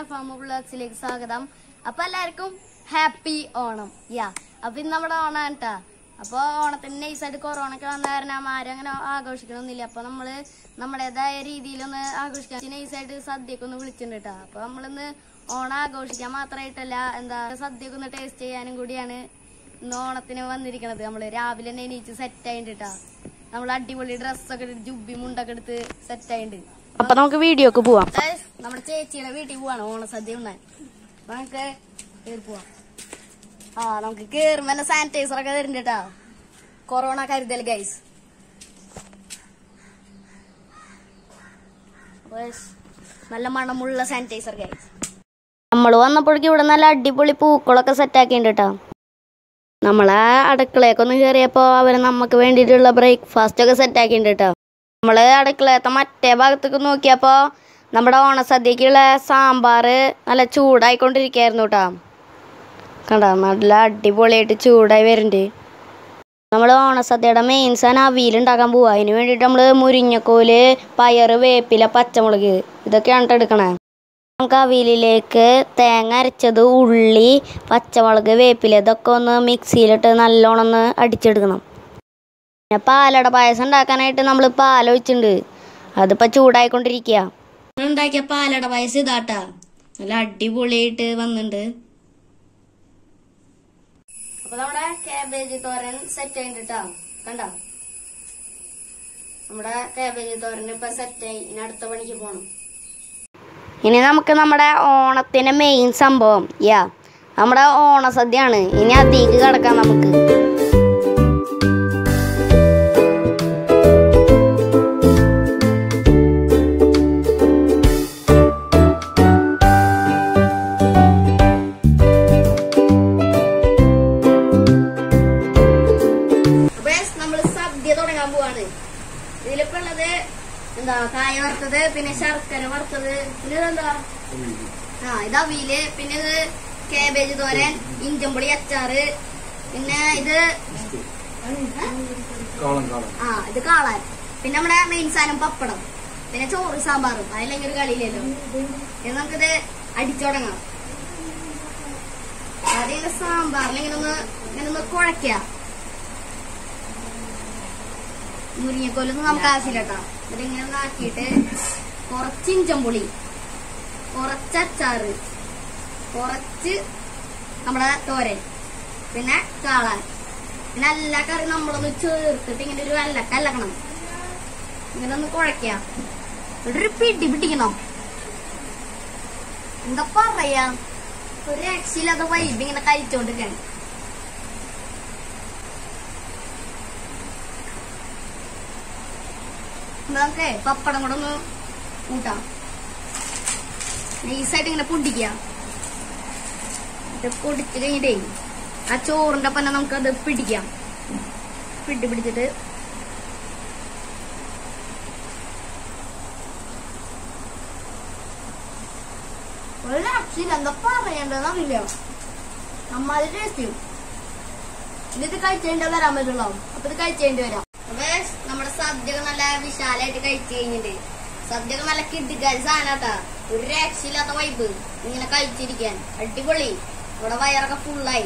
Pharma വ്ളോഗ്സിലേക്ക് സ്വാഗതം. അപ്പൊ എല്ലാവർക്കും ഹാപ്പി ഓണം. അപ്പൊ ഇന്ന് നമ്മുടെ ഓണാണ് കേട്ടാ. അപ്പൊ ഓണത്തിന് നൈസായിട്ട് കൊറോണ ഒക്കെ വന്ന കാരണം ആരും അങ്ങനെ ആഘോഷിക്കണമെന്നില്ല. അപ്പൊ നമ്മള് നമ്മുടേതായ രീതിയിലൊന്ന് ആഘോഷിക്കാൻ നൈസായിട്ട് സദ്യയൊക്കെ ഒന്ന് വിളിച്ചിട്ടുണ്ട് കേട്ടാ. അപ്പൊ നമ്മളിന്ന് ഓണം ആഘോഷിക്കാൻ മാത്രമായിട്ടല്ല, സദ്യയൊക്കെ ഒന്ന് ടേസ്റ്റ് ചെയ്യാനും കൂടിയാണ് ഇന്ന് ഓണത്തിന് വന്നിരിക്കണത്. നമ്മള് രാവിലെ തന്നെ എണീച്ച് സെറ്റ് ആയിട്ടുണ്ട് കേട്ടാ. നമ്മൾ അടിപൊളി ഡ്രസ്സൊക്കെ എടുത്ത് ജുബി മുണ്ടൊക്കെ എടുത്ത് സെറ്റ് ആയിട്ടുണ്ട്. അപ്പൊ നമുക്ക് വീഡിയോക്ക് പോവാം. നമ്മുടെ ചേച്ചിയുടെ വീട്ടിൽ പോവാണ് ഓണസദ്യ ഉണ്ണാൻ. അപ്പൊ നമുക്ക് പോവാം. നമുക്ക് കേറുമ്പോ സാനിറ്റൈസർ ഒക്കെ തരുന്നുണ്ട് കേട്ടാ. കൊറോണ കരുതൽ ഗൈസ്. നല്ല മണമുള്ള സാനിറ്റൈസർ ഗൈസ്. നമ്മൾ വന്നപ്പോഴേക്കും ഇവിടെ നല്ല അടിപൊളി പൂക്കളൊക്കെ സെറ്റ് ആക്കിയിട്ടുണ്ട് കേട്ടാ. നമ്മളെ അടുക്കളയൊക്കെ ഒന്ന് കയറിയപ്പോ അവര് നമുക്ക് വേണ്ടിയിട്ടുള്ള ബ്രേക്ക്ഫാസ്റ്റ് ഒക്കെ സെറ്റ് ആക്കിയിട്ടുണ്ട് കേട്ടോ. നമ്മള് അടുക്കളയത്തെ മറ്റേ ഭാഗത്തേക്ക് നോക്കിയപ്പോ നമ്മുടെ ഓണസദ്യക്കുള്ള സാമ്പാറ് നല്ല ചൂടായിക്കൊണ്ടിരിക്കുകയായിരുന്നു കേട്ടോ. കണ്ടോ, നല്ല അടിപൊളിയായിട്ട് ചൂടായി വരുന്നുണ്ട്. നമ്മൾ ഓണസദ്യയുടെ മെയിൻ സാധനം അവിയലുണ്ടാക്കാൻ പോവാ. അതിന് വേണ്ടിയിട്ട് നമ്മൾ മുരിങ്ങക്കോല്, പയറ്, വേപ്പില, പച്ചമുളക് ഇതൊക്കെയാണ് എടുക്കണേ. നമുക്ക് അവിയലിലേക്ക് തേങ്ങ അരച്ചത്, ഉള്ളി, പച്ചമുളക്, വേപ്പില ഇതൊക്കെ ഒന്ന് മിക്സിയിലിട്ട് നല്ലോണം ഒന്ന് അടിച്ചെടുക്കണം. പിന്നെ പാലട പായസം ഉണ്ടാക്കാനായിട്ട് നമ്മൾ പാൽ ഒഴിച്ചിട്ടുണ്ട്. അതിപ്പോൾ ചൂടായിക്കൊണ്ടിരിക്കുക. ഉണ്ടാക്കിയ പാലട പായസം ഇതാട്ടാ, നല്ല അടിപൊളിയായിട്ട് വന്നിട്ടുണ്ട്. അപ്പൊ നമ്മുടെ കാബേജ് തോരൻ സെറ്റ് ആയിട്ടാ. കണ്ടോ, നമ്മുടെ കാബേജ് തോരൻ ഇപ്പൊ സെറ്റായി. ഇനി അടുത്ത പണിക്ക് പോണം. ഇനി നമുക്ക് നമ്മുടെ ഓണത്തിന്റെ മെയിൻ സംഭവം നമ്മുടെ ഓണസദ്യയാണ്. ഇനി അതിലേക്ക് കിടക്കാം നമുക്ക്. നമ്മള് സദ്യ തുടങ്ങാൻ പോവാണ്. ഇതിലിപ്പോ ഉള്ളത് എന്താ, കായ വറുത്തത്, പിന്നെ ശർക്കര വറുത്തത്, പിന്നെ ഇതെന്താ, ഇത് അവിയല്, പിന്നെ ഇത് കാബേജ് തോരൻ, ഇഞ്ചമ്പുളി അച്ചാറ്, പിന്നെ ഇത് ഇത് കാളാൻ, പിന്നെ നമ്മുടെ മെയിൻ സാധനം പപ്പടം, പിന്നെ ചോറ് സാമ്പാറും. അതില്ലെങ്കിൽ ഒരു കളിയില്ലല്ലോ. ഇനി നമുക്കിത് അടിച്ചു തുടങ്ങാം. ആദ്യം സാമ്പാറിൽ ഇങ്ങനെ ഒന്ന് കുഴയ്ക്ക. മുരിങ്ങക്കോലൊന്നും നമുക്ക് ആവശ്യമില്ല കേട്ടോ. ഇതിങ്ങനെ ഒന്ന് ആക്കിയിട്ട് കുറച്ച് ഇഞ്ചമ്പുളി, കുറച്ച് അച്ചാറ്, കുറച്ച് നമ്മുടെ തോരൻ, പിന്നെ കാളാൻ, പിന്നെ എല്ലാ കറി നമ്മളൊന്ന് ചേർത്തിട്ട് ഇങ്ങനെ ഒരു അല്ലക്കണം. ഇങ്ങനെ ഒന്ന് കുഴയ്ക്കാം. ഒരു പിടി പിടിക്കണം. എന്താ പറയാ, ഒരു രക്ഷയില്ലാത്ത വൈബ് ഇങ്ങനെ കഴിച്ചോണ്ടിരിക്കാണ്. നമുക്ക് പപ്പടം കൂടെ ഒന്ന് കൂട്ടാം. നൈസായിട്ട് ഇങ്ങനെ പൊടിക്കാം. പൊടിച്ച് കഴിഞ്ഞിട്ടേ ആ ചോറിന്റെ ഒപ്പം നമുക്കത് പിടിക്കാം. പിടിച്ചിട്ട് ഒരു അക്ഷരം എന്താ പറയണ്ടെന്ന് അറിയില്ല. നമ്മത് ടേസ്റ്റ് ഇത് കഴിച്ചേണ്ടി വരാൻ പറ്റുള്ളൂ. അപ്പൊ ഇത് കഴിച്ചേണ്ടി വരാം. അപ്പൊ നമ്മുടെ സദ്യയൊക്കെ നല്ല വിശാലായിട്ട് കഴിച്ചു കഴിഞ്ഞിട്ട്, സദ്യയൊക്കെ നല്ല കിട്ടിക്കാരി സാധനട്ടാ. ഒരു രക്ഷയില്ലാത്ത വൈബ് ഇങ്ങനെ കഴിച്ചിരിക്കാൻ അടിപൊളി. ഇവിടെ വയറൊക്കെ ഫുള്ളായി.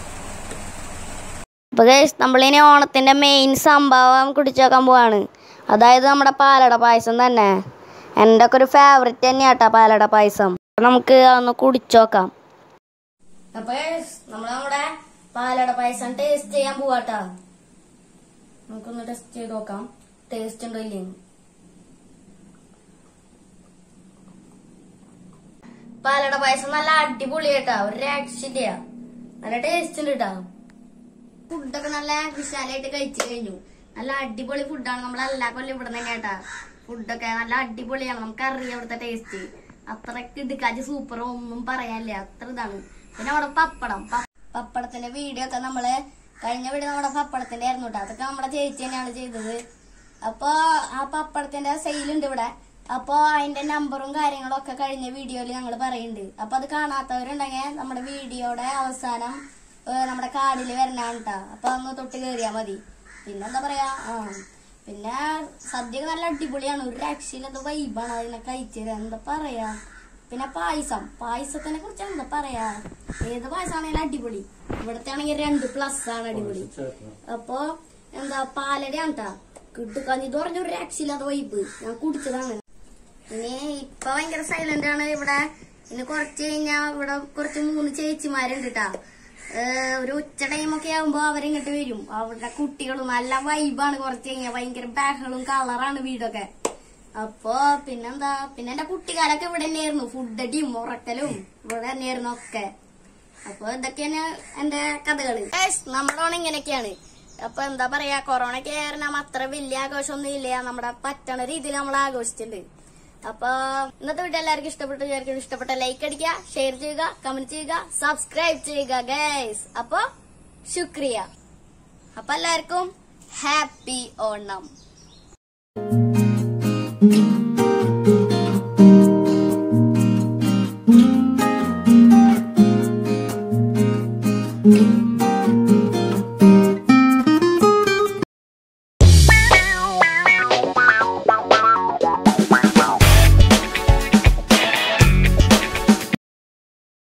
അപ്പൊ നമ്മളിനി ഓണത്തിന്റെ മെയിൻ സംഭവം കുടിച്ചു നോക്കാൻ പോവാണ്. അതായത് നമ്മുടെ പാലട പായസം തന്നെ. എൻ്റെ ഒക്കെ ഒരു ഫേവറേറ്റ് തന്നെയാട്ടാ പാലട പായസം. നമുക്ക് അതൊന്ന് കുടിച്ചോക്കാം. അപ്പൊ നമ്മുടെ പാലട പായസം ടേസ്റ്റ് ചെയ്യാൻ പോവാട്ടാ. നമുക്കൊന്ന് ടെസ്റ്റ് ചെയ്ത് നോക്കാം, ടേസ്റ്റ് ഉണ്ടോ ഇല്ലേ. പാലട പായസം നല്ല അടിപൊളിയായിട്ടാ, ഒരു രക്ഷയില്ല. നല്ല ടേസ്റ്റ് ഉണ്ട് കേട്ടാ. ഫുഡൊക്കെ നല്ല വിശാലായിട്ട് കഴിച്ചു കഴിഞ്ഞു. നല്ല അടിപൊളി ഫുഡാണ്. നമ്മളെല്ലാ കൊല്ലം ഇവിടെ തന്നെ കേട്ടാ. ഫുഡൊക്കെ നല്ല അടിപൊളിയാണ്. നമുക്കറിയാം ഇവിടുത്തെ ടേസ്റ്റ്. അത്രക്ക് ഇടുക്കാച്ച് സൂപ്പറോ ഒന്നും പറയാനില്ല, അത്ര ഇതാണ്. പിന്നെ അവിടെ പപ്പടത്തിന്റെ വീഡിയോ ഒക്കെ നമ്മള് കഴിഞ്ഞ വീട് നമ്മുടെ പപ്പടത്തിന്റെ ആയിരുന്നു കേട്ടോ. അതൊക്കെ നമ്മുടെ ചേച്ചി തന്നെയാണ് ചെയ്തത്. അപ്പൊ ആ പപ്പടത്തിന്റെ സെയിലുണ്ട് ഇവിടെ. അപ്പൊ അതിന്റെ നമ്പറും കാര്യങ്ങളും ഒക്കെ കഴിഞ്ഞ വീഡിയോയിൽ ഞങ്ങൾ പറയുന്നുണ്ട്. അപ്പൊ അത് കാണാത്തവരുണ്ടെങ്കിൽ നമ്മുടെ വീഡിയോയുടെ അവസാനം നമ്മുടെ കാർഡിൽ വരണാണ് കേട്ടാ. അപ്പൊ ഒന്ന് തൊട്ട് കയറിയാ മതി. പിന്നെന്താ പറയാ, പിന്നെ സദ്യ നല്ല അടിപൊളിയാണ്. ഒരു രക്ഷയില്ലാത്ത വൈബാണ് അതിനെ കഴിച്ചത്. എന്താ പറയാ, പിന്നെ പായസത്തിനെ കുറിച്ച് എന്താ പറയാ, ഏത് പായസമാണെങ്കിലും അടിപൊളി. ഇവിടത്തെ ആണെങ്കിൽ 2+ ആണ് അടിപൊളി. അപ്പൊ എന്താ പാലടയാണ് കേട്ടാ, കിട്ടുകഞ്ഞിത് പറഞ്ഞൊരു രക്ഷയില്ലാത്ത വൈബ്. ഞാൻ കുടിച്ചതാണ്. ഇനി ഇപ്പൊ ഭയങ്കര സൈലന്റ് ആണ് ഇവിടെ. ഇനി കുറച്ച് കഴിഞ്ഞാ ഇവിടെ കുറച്ച് 3 ചേച്ചിമാരുണ്ട് കേട്ടാ. ഒരു ഉച്ച ടൈമൊക്കെ ആകുമ്പോ അവരിങ്ങോട്ട് വരും. അവരുടെ കുട്ടികളും നല്ല വൈബാണ്. കുറച്ച് കഴിഞ്ഞാൽ ഭയങ്കര ബാഹളും കളറാണ് വീടൊക്കെ. അപ്പൊ പിന്നെന്താ, പിന്നെ എന്റെ കുട്ടിക്കാലൊക്കെ ഇവിടെ തന്നെയായിരുന്നു. ഫുഡ് അടിയും ഉറക്കലും ഇവിടെ തന്നെയായിരുന്നു ഒക്കെ. അപ്പൊ ഇതൊക്കെയാണ് എന്റെ കഥകള്. നമ്മളോണം ഇങ്ങനെയൊക്കെയാണ്. അപ്പൊ എന്താ പറയാ, കൊറോണയ്ക്ക് കാരണം അത്ര വലിയ ആഘോഷമൊന്നും ഇല്ല. നമ്മുടെ പറ്റണ രീതിയിൽ നമ്മൾ ആഘോഷിച്ചിട്ടുണ്ട്. അപ്പൊ ഇന്നത്തെ വീഡിയോ എല്ലാവർക്കും ഇഷ്ടപ്പെട്ട ലൈക്ക് അടിക്കുക, ഷെയർ ചെയ്യുക, കമന്റ് ചെയ്യുക, സബ്സ്ക്രൈബ് ചെയ്യുക ഗൈസ്. അപ്പൊ ശുക്രിയ. അപ്പൊ എല്ലാവർക്കും ഹാപ്പി ഓണം.